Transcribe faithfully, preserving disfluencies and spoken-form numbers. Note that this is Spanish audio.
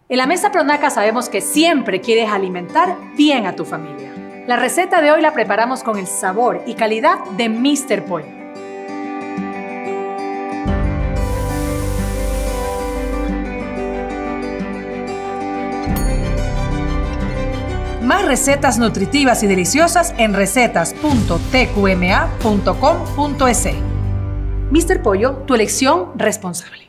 En la Mesa Pronaca sabemos que siempre quieres alimentar bien a tu familia. La receta de hoy la preparamos con el sabor y calidad de míster Pollo. Más recetas nutritivas y deliciosas en recetas punto t q m a punto com punto es. míster Pollo, tu elección responsable.